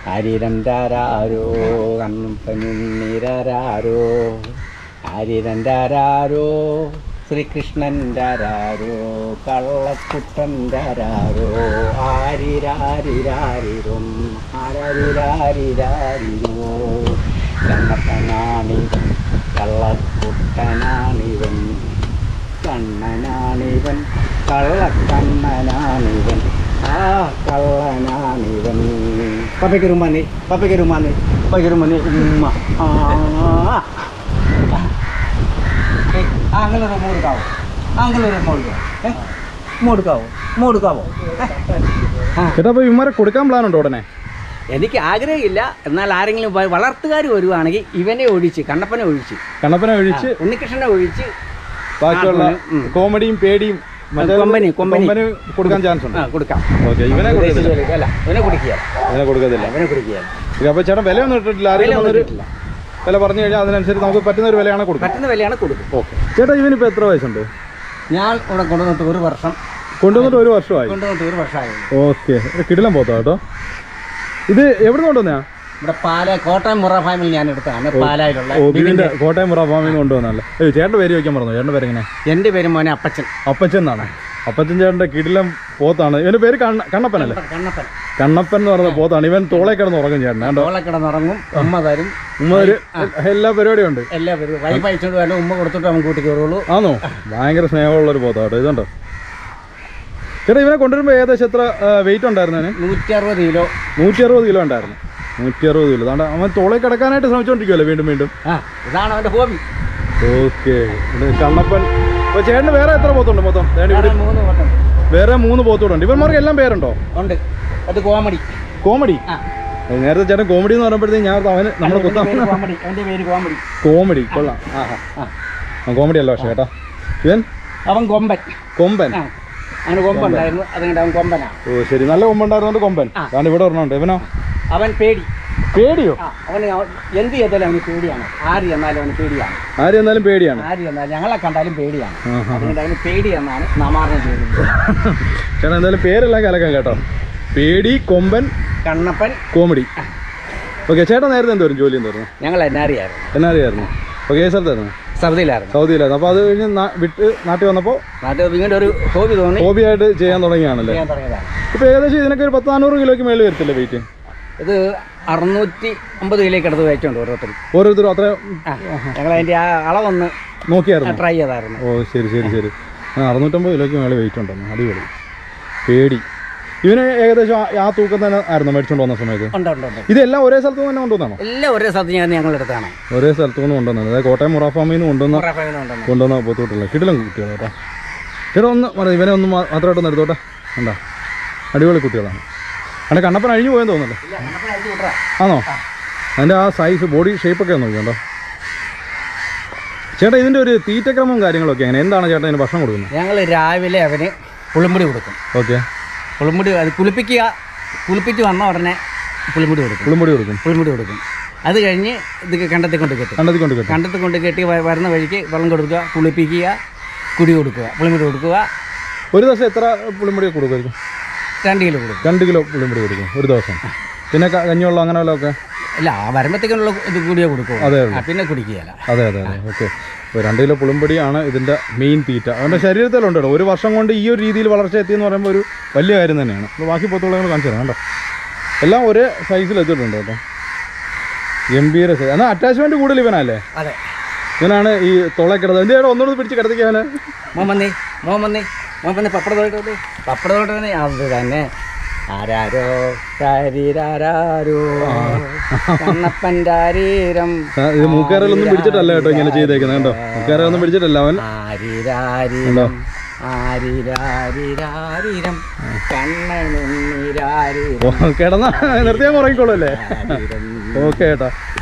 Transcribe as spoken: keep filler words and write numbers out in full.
ആരിരം രാരാരോ കണ്ണപ്പനുണ്ണിരാരോ ആരിരം രാരാരോ ശ്രീകൃഷ്ണൻ രാരോ കള്ളക്കുട്ടൻ രാരോ ആരിരാരിരാരിരും ആരാരിരാരിരാരിരോ കണ്ണപ്പനാണിവൻ കള്ളക്കുട്ടനാണിവൻ കണ്ണനാണിവൻ കള്ളക്കണ്ണനാണിവൻ ആ കള്ളനാണിവൻ പപ്പയ്ക്ക് റുമാനെ പപ്പയ്ക്ക് റുമാനെ പപ്പയ്ക്ക് റുമാനെ ഉമ്മ ആ അങ്ങനെ ഒരു മോടുക്കാവോ അങ്ങനെ ഒരു മോടുക്കാവോ ഏ മോടുക്കാവോ മോടുക്കാവോ ചേട്ടാ അപ്പോൾ ഇവന്മാരെ കൊടുക്കാൻ പ്ലാൻ ഉണ്ടോ ഉടനെ? എനിക്ക് ആഗ്രഹമില്ല. എന്നാൽ ആരെങ്കിലും വളർത്തുകാർ വരുവാണെങ്കിൽ ഇവനെ ഒഴിച്ച് കണ്ണപ്പനെ ഒഴിച്ച് കണ്ണപ്പനെ ഒഴിച്ച് ഉണ്ണികൃഷ്ണനെ ഒഴിച്ച് ബാക്കിയുള്ള കോമഡിയും പേടിയും കൊമ്പനി കൊമ്പനി കൊടുക്കാൻ ചാൻസ് ഉണ്ട്. കൊടുക്കാം. ഓക്കെ. ഇവനെ അല്ല ഇവനെ കുടിക്കുക ഇവനെ കൊടുക്കത്തില്ല. ഇവനെ കുടിക്കുക. അപ്പോൾ ചേട്ടൻ വിലയൊന്നും ഇട്ടിട്ടില്ല. ആരെങ്കിലും വന്നൊരു വില പറഞ്ഞു കഴിഞ്ഞാൽ അതിനനുസരിച്ച് നമുക്ക് പറ്റുന്ന ഒരു വിലയാണ് കൊടുക്കും. പറ്റുന്ന വിലയാണ് കൊടുക്കും. ഓക്കെ. ചേട്ടാ ഇവനിപ്പോൾ എത്ര വയസ്സുണ്ട്? ഞാൻ ഇവിടെ കൊണ്ടുവന്നിട്ട് ഒരു വർഷം കൊണ്ടുവന്നിട്ട് ഒരു വർഷമായി കൊണ്ടുവന്നിട്ട് ഒരു വർഷമായി. ഓക്കെ. കിടിലം പോത്താ കേട്ടോ. ഇത് എവിടെ നിന്ന് കൊണ്ടുവന്നാ? ഇവിടെ പാല കോട്ടയം മുറ ഫാമിൽ ഞാൻ എടുത്താണ്. പാലായിലുള്ള കോട്ടയം മുറ ഫാമിൽ നിന്ന് കൊണ്ടുവന്നല്ലേ? ചേട്ടൻ്റെ പേര് ചോദിക്കാൻ പറഞ്ഞു. ചേട്ടൻ്റെ പേര് എങ്ങനെ? എൻ്റെ പേര് മോനെ അപ്പച്ചൻ. അപ്പച്ചൻ എന്നാണ്. അപ്പച്ചൻ ചേട്ടൻ്റെ കിടിലം പോത്താണ്. ഇവൻ്റെ പേര് കണ്ണ കണ്ണപ്പനല്ലേ? കണ്ണപ്പൻ. കണ്ണപ്പൻ എന്ന് പറയുന്ന പോത്താണ്. ഇവൻ തോളെ കിടന്ന് ഉറങ്ങും ചേട്ടൻ. തോളെ കിടന്നുറങ്ങും. ഉമ്മ തരും. ഉമ്മ തരും. എല്ലാ പരിപാടിയും ഉണ്ട്. എല്ലാ പരിപാടിയും വൈഫ് അയച്ചോണ്ട് വേണം. ഉമ്മ കൊടുത്തിട്ട് അവൻ കൂട്ടി കയറുള്ളൂ. ആണോ? ഭയങ്കര സ്നേഹമുള്ളൊരു പോത്താട്ടോ ഇതുണ്ടോ. ചേട്ടാ ഇവനെ കൊണ്ടുവരുമ്പോൾ ഏകദേശം എത്ര വെയിറ്റ് ഉണ്ടായിരുന്നു? നൂറ്റി അറുപത് കിലോ നൂറ്റി അറുപത് കിലോ ഉണ്ടായിരുന്നു. നൂറ്റി അറുപത് കിലോ. അതാണ്ട് അവൻ തോളെ കിടക്കാനായിട്ട് ശ്രമിച്ചുകൊണ്ടിരിക്കുമല്ലോ വീണ്ടും വീണ്ടും. ആ ഇതാണ് അവൻ്റെ ഹോബി. ഓക്കെ. കണ്ണപ്പൻ. അപ്പോൾ ചേട്ടന് വേറെ എത്ര പോത്തുണ്ട് മൊത്തം? മൂന്ന് പോത്തുണ്ട്. വേറെ മൂന്ന് പോത്തുകൂടെ. ഇവന്മാർക്ക് എല്ലാം പേരുണ്ടോ? ഉണ്ട്. അത് കോമഡി. കോമഡി. നേരത്തെ ചേട്ടൻ കോമഡി എന്ന് പറയുമ്പോഴത്തേക്ക് ഞാൻ അവന് നമ്മുടെ കുത്താൻ കോമഡി. അവൻ്റെ പേര് കോമഡി. കോമഡി. കൊള്ളാം. ആ ആ കോമഡി അല്ല പക്ഷേ ചേട്ടാ. ഇവൻ അവൻ കൊമ്പൻ. കൊമ്പൻ. അവന് കൊമ്പുണ്ടായിരുന്നു. അതുകൊണ്ട് അവൻ കൊമ്പനാണ്. ഓ ശരി. നല്ല കൊമ്പുണ്ടായിരുന്നോണ്ട് കൊമ്പൻ. അതാണ് ഇവിടെ പറഞ്ഞോണ്ട്. ഇവനോ? അവൻ പേടി. പേടിയോ? അവന് എന്ത് ചെയ്താലും അവന് പേടിയാണ്. ആര് എന്നാലും അവന് പേടിയാണ്. ആര് എന്നാലും പേടിയാണ്. ആര് എന്നാലും ഞങ്ങളെ കണ്ടാലും പേടിയാണ്. അതുകൊണ്ട് അവന് പേടി എന്നാണ് നാമാരണം ചെയ്യുന്നത്. ചേട്ടാ എന്തായാലും പേരെല്ലാം കലക്കാം കേട്ടോ. പേടി, കൊമ്പൻ, കണ്ണപ്പൻ, കോമഡി. ഓക്കെ. ചേട്ടാ നേരത്തെ എന്തോരും ജോലി എന്തായിരുന്നു? ഞങ്ങൾ എൻ ആർ ആയിരുന്നു. എൻ ആർ ആയിരുന്നു. ഓക്കെ. ഏത് സ്ഥലത്തായിരുന്നു? സൗദിയിലായിരുന്നു. സൗദിയിലായിരുന്നു. അപ്പോൾ അത് കഴിഞ്ഞ് വിട്ട് നാട്ടിൽ വന്നപ്പോൾ നാട്ടിൽ ഇങ്ങനെ ഒരു ഹോബി തോന്നി. ഹോബിയായിട്ട് ചെയ്യാൻ തുടങ്ങിയാണല്ലേ? ഇപ്പോൾ ഏകദേശം ഇതിനൊക്കെ ഒരു പത്ത് നാനൂറ് കിലോയ്ക്ക് മേളിൽ വരത്തില്ലേ വെയിറ്റ്? ഇത് അറുന്നൂറ്റി അമ്പത് കിലോയ്ക്ക് അടുത്ത് വെയിറ്റുണ്ട് ഓരോരുത്തരും. ഓരോരുത്തരും അത്ര ഞങ്ങൾ അതിൻ്റെ ആ അളവൊന്ന് നോക്കിയായിരുന്നു, ട്രൈ ചെയ്തായിരുന്നു. ഓ ശരി ശരി ശരി. ആ അറുന്നൂറ്റമ്പത് കിലോയ്ക്ക് മേളിൽ വെയിറ്റ് ഉണ്ടെന്ന്. അടിപൊളി. പേടി. ഇവന് ഏകദേശം ആ തൂക്കം തന്നെ ആയിരുന്നു മേടിച്ചുകൊണ്ട് വന്ന സമയത്ത്? ഉണ്ട് ഉണ്ട് ഉണ്ട്. ഇതെല്ലാം ഒരേ സ്ഥലത്ത് തന്നെ കൊണ്ടുവന്നാണോ? എല്ലാം ഒരേ സ്ഥലത്ത് ഞാൻ ഞങ്ങൾ എടുത്താണ്. ഒരേ സ്ഥലത്ത് നിന്ന് കൊണ്ടുവന്നത്. അതായത് കോട്ടയം മുറ ഫാമിൽ നിന്ന് കൊണ്ടുവന്ന കൊണ്ടുവന്ന പോത്തോട്ടില്ല. കിടിലം കുട്ടികൾ കേട്ടോ. ചേട്ടാ ഒന്ന് പറയാം, ഇവനെ ഒന്ന് മാത്രമായിട്ടൊന്ന് എടുത്തോട്ടെ. എന്താ അടിപൊളി കുട്ടികളാണ്. അതിൻ്റെ കണ്ണപ്പൻ അഴിഞ്ഞു പോയെന്ന് തോന്നുന്നല്ലോ. ആണോ? അതിൻ്റെ ആ സൈസ് ബോഡി ഷേപ്പൊക്കെ ഒന്ന് നോക്കിയുണ്ടോ ചേട്ടാ? ഇതിൻ്റെ ഒരു തീറ്റക്രമവും കാര്യങ്ങളൊക്കെ എങ്ങനെ? എന്താണ് ചേട്ടാ ഇതിന് ഭക്ഷണം കൊടുക്കുന്നത്? ഞങ്ങൾ രാവിലെ അവന് പുളിമുടി കൊടുക്കും. ഓക്കെ. പുളിമുടി അത് കുളിപ്പിക്കുക. കുളിപ്പിച്ച് വന്ന ഉടനെ പുളിമുടി കൊടുക്കും. പുളിമുടി കൊടുക്കും പുളിമുടി കൊടുക്കും. അത് കഴിഞ്ഞ് ഇത് കണ്ടത്തിൽ കൊണ്ട് കെട്ടും. കണ്ടത്തിൽ കൊണ്ട് കെട്ടും. കണ്ടത്തിൽ കൊണ്ട് കെട്ടി വരുന്ന വഴിക്ക് വെള്ളം കൊടുക്കുക, കുളിപ്പിക്കുക, കുടി കൊടുക്കുക, പുളിമുടി കൊടുക്കുക. ഒരു ദിവസം എത്ര പുളിമുടി കൊടുക്കുമായിരിക്കും? രണ്ട് കിലോ കൊടുക്കും. രണ്ട് കിലോ പുളിമുടി കൊടുക്കും ഒരു ദിവസം. പിന്നെ കഞ്ഞിവെള്ളം അങ്ങനെ വല്ലതൊക്കെ? ഇല്ല, വരുമ്പോഴത്തേക്കുള്ള ഇത് കൂടിയേ കൊടുക്കും. അതെ, പിന്നെ കുടിക്കുകയല്ല. അതെ അതെ അതെ. ഓക്കെ. അപ്പോൾ രണ്ട് കിലോ പുളിമ്പൊടിയാണ് ഇതിൻ്റെ മെയിൻ തീറ്റ. അവൻ്റെ ശരീരത്തിലുണ്ട് കേട്ടോ. ഒരു വർഷം കൊണ്ട് ഈ ഒരു രീതിയിൽ വളർച്ച എത്തിയെന്ന് പറയുമ്പോൾ ഒരു വലിയ കാര്യം തന്നെയാണ്. അപ്പോൾ ബാക്കി പോത്തുകളെ കാണിച്ചു തരാം കേട്ടോ. എല്ലാം ഒരേ സൈസിൽ എത്തിയിട്ടുണ്ട് കേട്ടോ. ഗംഭീര സൈസ്. എന്നാൽ അറ്റാച്ച്മെൻറ്റ് കൂടുതൽ ഇവനല്ലേ? അതെ, ഇവനാണ് ഈ തൊള കിടന്നത്. എന്ത് ചെയ്യണം? ഒന്നുകൂടി പിടിച്ച് കിടത്തിക്കാൻ. മോമന്നേ മോമന്നേ മോമന്നെ പപ്പടത്തോട്ട് പപ്പടത്തോട്ട് തന്നെ അത് തന്നെ. ആരാരോ ശരീരാരോ കണ്ണപ്പൻ്റെ ആരീരം. ഇത് മൂക്കാരലൊന്നും പിടിച്ചിട്ടല്ല കേട്ടോ ഇങ്ങനെ ചെയ്തേക്കുന്നത് കേട്ടോ. മൂക്കാരലൊന്നും പിടിച്ചിട്ടല്ല അവൻ. ആരീരാരീരം ആരീരാരീരാരീരം കണ്ണനുണ്ണിരാരീരം. കിടന്നാ നിർത്തിയാൽ ഉറങ്ങിക്കോളൂ അല്ലേ? ഓക്കെ ചേട്ടാ.